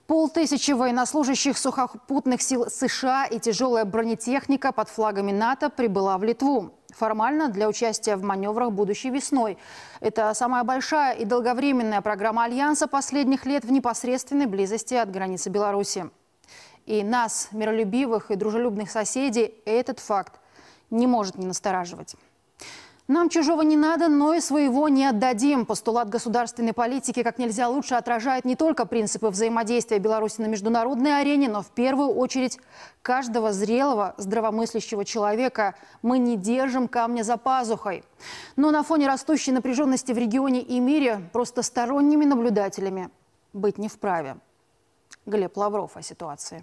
500 военнослужащих сухопутных сил США и тяжелая бронетехника под флагами НАТО прибыла в Литву. Формально для участия в маневрах будущей весной. Это самая большая и долговременная программа Альянса последних лет в непосредственной близости от границы Беларуси. И нас, миролюбивых и дружелюбных соседей, этот факт не может не настораживать. Нам чужого не надо, но и своего не отдадим. Постулат государственной политики как нельзя лучше отражает не только принципы взаимодействия Беларуси на международной арене, но в первую очередь каждого зрелого, здравомыслящего человека. Мы не держим камня за пазухой. Но на фоне растущей напряженности в регионе и мире просто сторонними наблюдателями быть не вправе. Глеб Лавров о ситуации.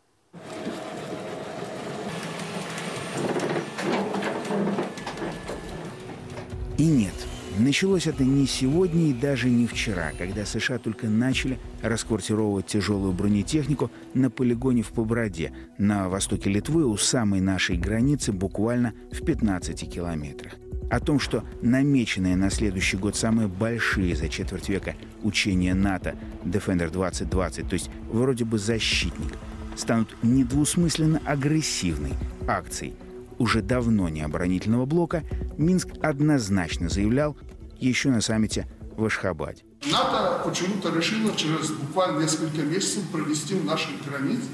И нет, началось это не сегодня и даже не вчера, когда США только начали расквартировывать тяжелую бронетехнику на полигоне в Поброде, на востоке Литвы, у самой нашей границы, буквально в 15 километрах. О том, что намеченные на следующий год самые большие за четверть века учения НАТО Defender 2020, то есть вроде бы «Защитник», станут недвусмысленно агрессивной акцией уже давно не оборонительного блока, Минск однозначно заявлял еще на саммите в Ашхабаде. НАТО почему-то решило через буквально несколько месяцев провести в наших границах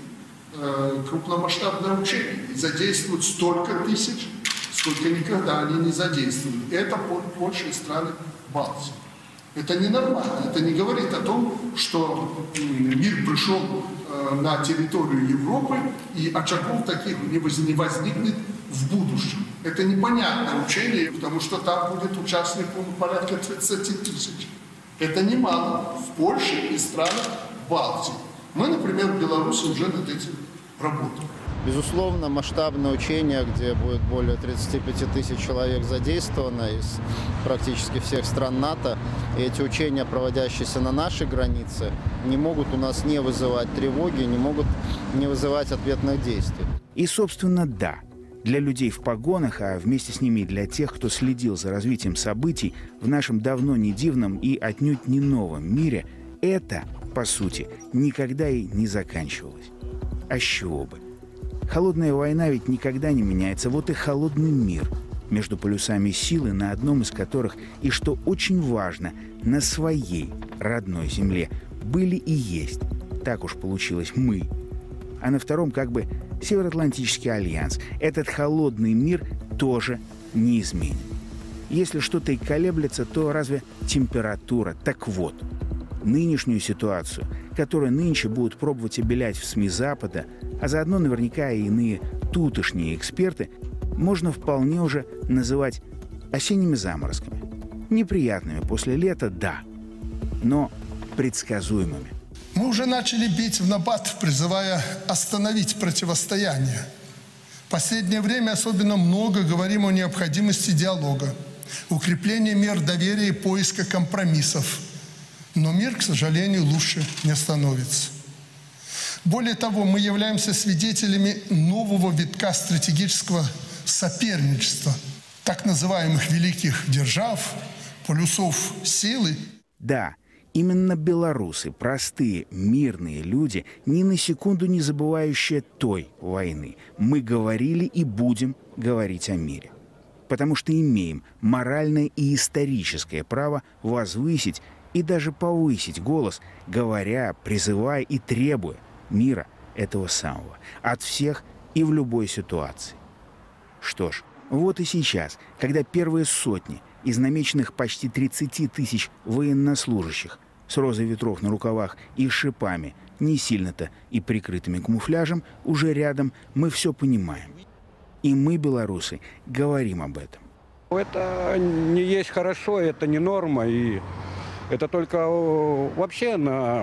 крупномасштабное учение и задействовать столько тысяч, сколько никогда они не задействовали. Это Польша и страны Балтии. Это ненормально. Это не говорит о том, что мир пришел на территорию Европы и очагов таких не возникнет в будущем. Это непонятное учение, потому что там будет участников порядка 30 тысяч. Это немало в Польше и странах Балтии. Мы, например, в Беларуси уже над этим работаем. Безусловно, масштабное учение, где будет более 35 тысяч человек задействовано из практически всех стран НАТО. И эти учения, проводящиеся на нашей границе, не могут у нас не вызывать тревоги, не могут не вызывать ответных действий. И, собственно, да. Для людей в погонах, а вместе с ними и для тех, кто следил за развитием событий в нашем давно не дивном и отнюдь не новом мире, это, по сути, никогда и не заканчивалось. А с чего бы? Холодная война ведь никогда не меняется. Вот и холодный мир между полюсами силы, на одном из которых, и что очень важно, на своей родной земле были и есть, так уж получилось, мы. А на втором как бы Североатлантический альянс. Этот холодный мир тоже не изменен. Если что-то и колеблется, то разве температура? Так вот, нынешнюю ситуацию, которую нынче будут пробовать обелять в СМИ Запада, а заодно наверняка и иные тутошние эксперты, можно вполне уже называть осенними заморозками. Неприятными после лета, да, но предсказуемыми. Мы уже начали бить в набат, призывая остановить противостояние. В последнее время особенно много говорим о необходимости диалога, укрепления мер доверия и поиска компромиссов. Но мир, к сожалению, лучше не становится. Более того, мы являемся свидетелями нового витка стратегического соперничества так называемых великих держав, полюсов силы. Да, именно белорусы, простые, мирные люди, ни на секунду не забывающие той войны. Мы говорили и будем говорить о мире. Потому что имеем моральное и историческое право возвысить и даже повысить голос, говоря, призывая и требуя мира этого самого. От всех и в любой ситуации. Что ж, вот и сейчас, когда первые сотни из намеченных почти 30 тысяч военнослужащих с розой ветров на рукавах и шипами, не сильно-то и прикрытыми камуфляжем, уже рядом, мы все понимаем. И мы, белорусы, говорим об этом. Это не есть хорошо, это не норма, и это только вообще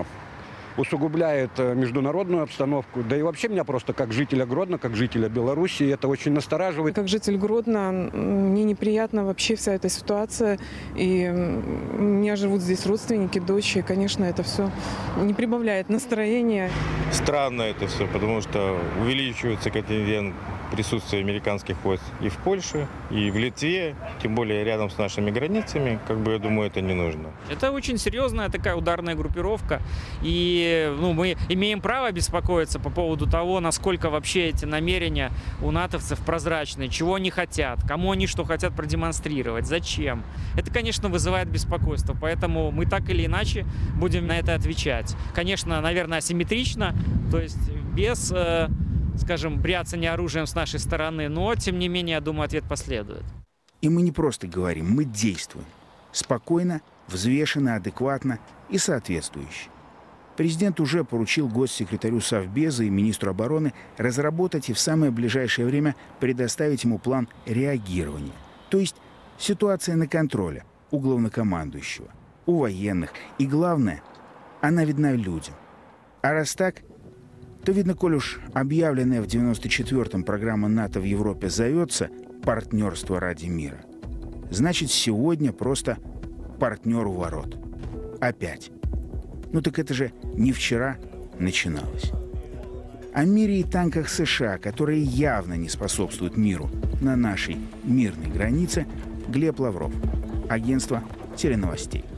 усугубляет международную обстановку. Да и вообще меня просто как жителя Гродно, как жителя Беларуси, это очень настораживает. Как житель Гродно, мне неприятна вообще вся эта ситуация. И у меня живут здесь родственники, дочь, и, конечно, это все не прибавляет настроения. Странно это все, потому что увеличивается контингент присутствие американских войск и в Польше, и в Литве, тем более рядом с нашими границами, я думаю, это не нужно. Это очень серьезная такая ударная группировка, и мы имеем право беспокоиться по поводу того, насколько вообще эти намерения у натовцев прозрачны, чего они хотят, кому они что хотят продемонстрировать, зачем. Это, конечно, вызывает беспокойство, поэтому мы так или иначе будем на это отвечать. Конечно, наверное, асимметрично, то есть без, скажем, бряцания оружием с нашей стороны, но, тем не менее, я думаю, ответ последует. И мы не просто говорим, мы действуем. Спокойно, взвешенно, адекватно и соответствующе. Президент уже поручил госсекретарю Совбеза и министру обороны разработать и в самое ближайшее время предоставить ему план реагирования. То есть ситуация на контроле у главнокомандующего, у военных. И главное, она видна людям. А раз так, то видно, коль уж объявленная в 94-м программа НАТО в Европе зовется «Партнерство ради мира», значит, сегодня просто партнер у ворот. Опять. Ну так это же не вчера начиналось. О мире и танках США, которые явно не способствуют миру на нашей мирной границе, Глеб Лавров, агентство теленовостей.